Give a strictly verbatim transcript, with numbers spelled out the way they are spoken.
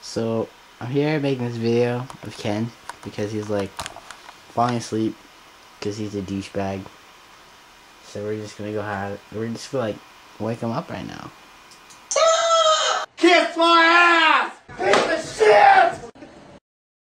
So I'm here making this video of Ken because he's like falling asleep because he's a douchebag. So we're just gonna go have we're just gonna like wake him up right now. Kiss my ass!